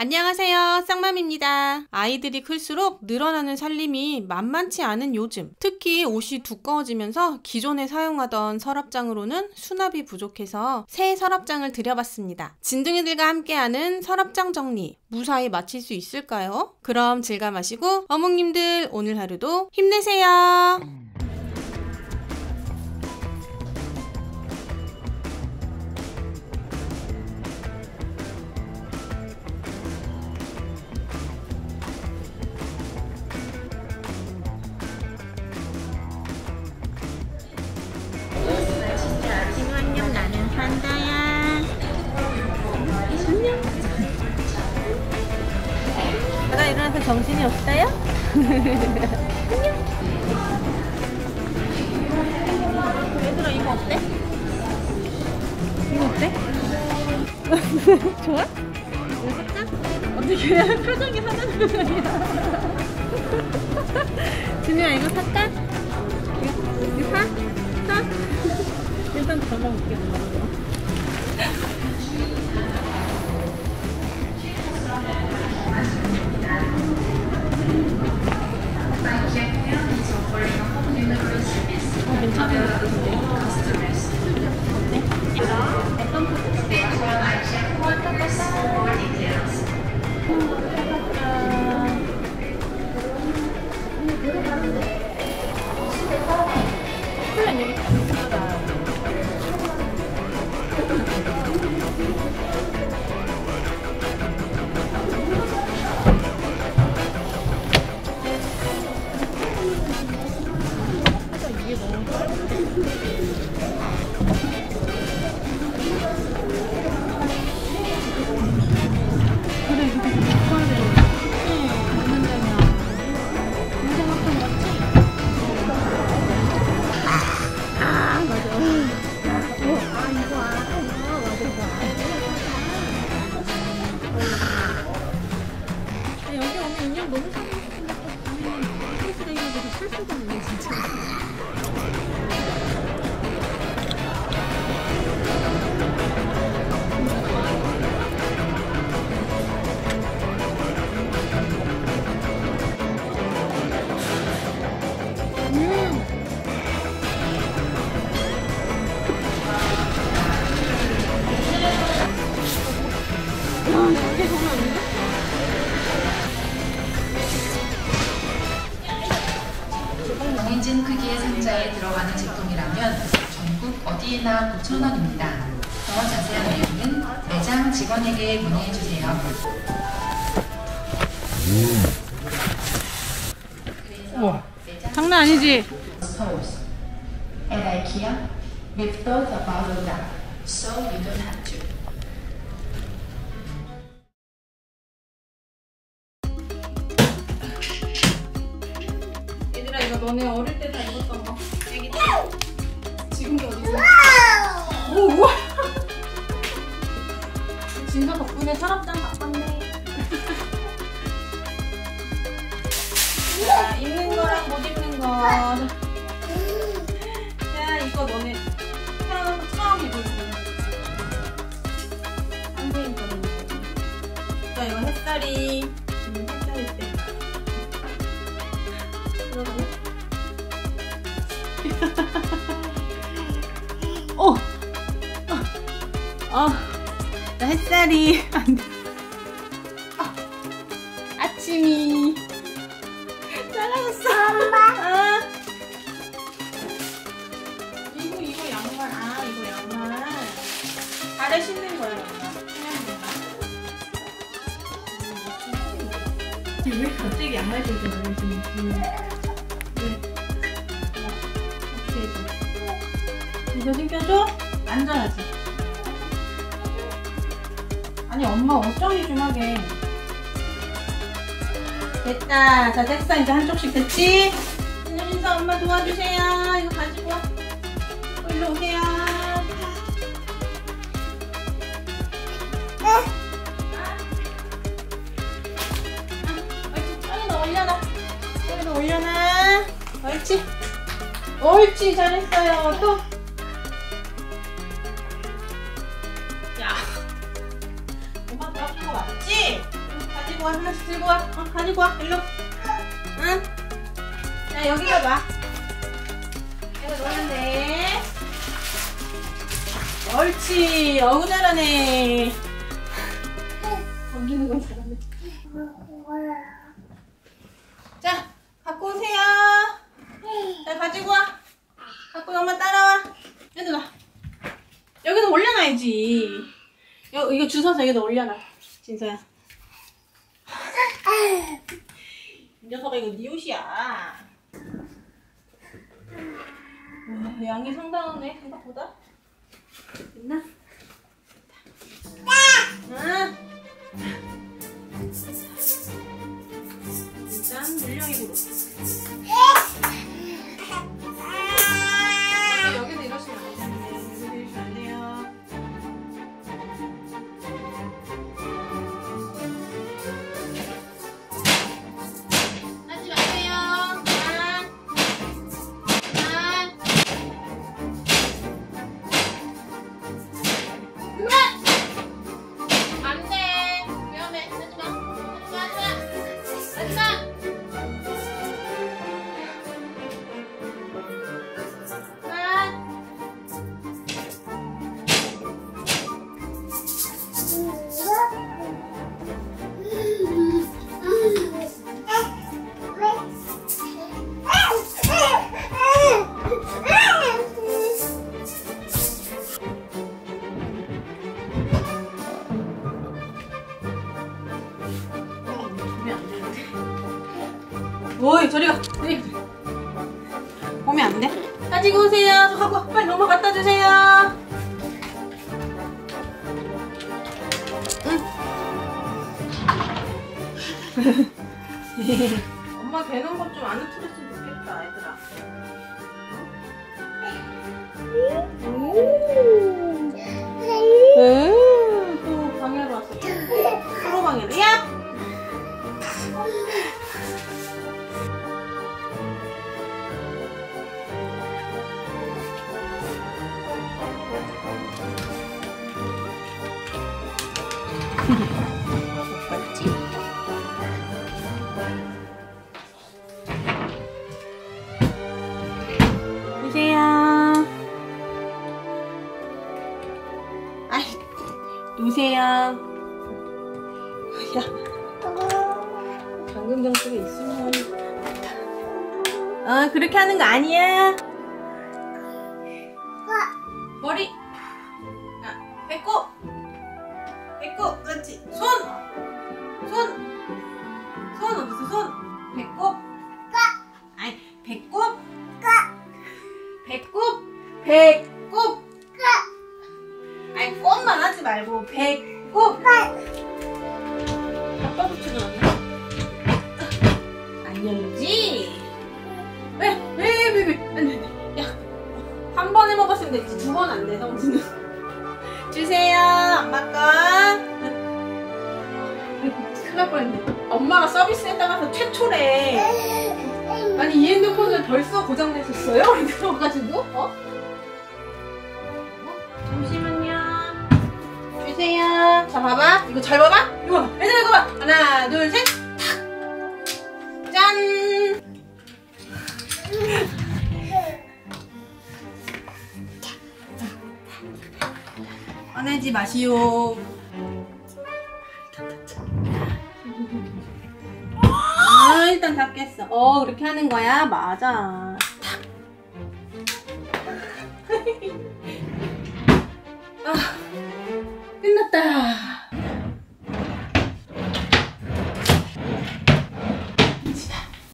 안녕하세요, 쌍맘입니다. 아이들이 클수록 늘어나는 살림이 만만치 않은 요즘, 특히 옷이 두꺼워지면서 기존에 사용하던 서랍장으로는 수납이 부족해서 새 서랍장을 들여봤습니다. 진둥이들과 함께하는 서랍장 정리, 무사히 마칠 수 있을까요? 그럼 즐감하시고 어묵님들 오늘 하루도 힘내세요. 안녕, 나는 판다야. 안녕. 제가 일어나서 정신이 없어요? 안녕. 얘들아, 이거 어때? 이거 어때? 좋아? 이거 살짝? 어떻게 표정이 하나도 아니야. 준이야, 이거 살까? 이거 사? 사? 일단 잡아볼게. 괜찮은 것 같은데. 플랜 여기 다 있었다. 이게 너무 그래, 이거 되게 바꿔야 되는데. 무슨 점이야? 무슨 생각한 거지? 맞아. 이거 알아. 여기 오면 인형 너무 사고 싶은데 또 쓰레기들이 살 수가 없네 진짜. 이게 정말 아닌데? 정해진 크기의 상자에 들어가는 제품이라면 전국 어디에나 9,000원입니다. 더 자세한 내용은 매장 직원에게 문의해주세요. 우와, 장난 아니지? Stores. At IKEA, we've thought about that, so you don't have to. 얘들아, 이거 너네 어릴 때 다 입었던 거. 애기 때. 지금도 어디 있어? 오, 우와! 진서 덕분에 서랍장 바꿨네. 자, 입는 거랑 못 입는 거. 자, 이거 너네 태어나서 처음 입을 때. 선생님 거는 이거. 자, 이거 햇살이. 햇살일 때. 들어가네. 오! 나 햇살이 안 돼. 아침이 사라졌어. 엄마. 이거 양말. 이거 양말. 발에 신는 거야, 엄마. 왜 갑자기 양말 들고 다니시는지. 이거 신겨줘? 앉아야지. 아니, 엄마 옷 정리 좀 하게. 됐다. 자, 됐어. 이제 한쪽씩 됐지? 신서 엄마 도와주세요. 이거 가지고 와. 일로 오세요. 여기다 올려놔. 여기다 올려놔. 옳지. 옳지. 잘했어요. 또. 야. 엄마 또 아픈 거 맞지? 와. 하나씩 들고 와. 가지고 와. 일로. 응? 자, 여기가 봐. 여기 놓으면 돼. 옳지. 어구 잘하네. 옮기는 건 잘하네. 자, 갖고 오세요. 자, 가지고 와. 갖고 엄마 따라와. 얘들아. 여기다 올려놔야지. 이거 주워서 여기다 올려놔. 진서야. 이 녀석아, 이거 네 옷이야. 와, 양이 상당하네, 생각보다. 됐나? 응. 일단 물량입으로. 여기서 이러시면 안 되는데. 여기서 이러시면 안 돼요. 하지 마세요. 안 돼. 위험해. 하지 마. 하지 마. 오이, 저리 가. 저리 가. 오면 안 돼. 가지고 오세요. 저 갖고 빨리 엄마 갖다 주세요. 응. 엄마 되는 것 좀 안 흐트렸으면 좋겠다, 얘들아. 또 방해로 왔어. 프로 방해로. 야! 보세요. 아이, 놓으세요. 야, 방금전 속에 있으면 그렇게 하는 거 아니야. 머리. 배꼽. 배꼽. 그렇지. 손 어딨어? 손. 배꼽. 아니, 배꼽. 배꼽. 아니, 꼽만 하지 말고 배꼽. 아빠 붙이는 안 돼? 안 열리지? 왜? 안 돼. 야, 한 번에 먹었으면 됐지. 두 번 안 돼, 성진은. 주세요, 엄마 거. 큰일 날 뻔했네. 엄마가 서비스에 따라서 최초래. 아니, 이 핸드폰을 벌써 고장냈었어요? 그래가지고, 잠시만요. 주세요. 자, 봐봐. 이거 잘 봐봐. 이거 봐. 얘들아, 이거 봐. 하나, 둘, 셋. 탁. 짠. 화내지 마시오. 일단 다 깼어. 그렇게 하는 거야? 맞아. 끝났다.